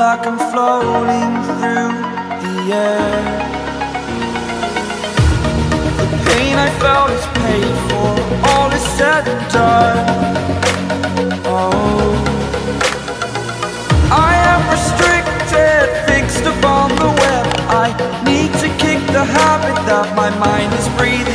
like I'm floating through the air. The pain I felt is paid for, all is said and done. Oh, I am restricted, fixed upon the web. I need to kick the habit that my mind is breathing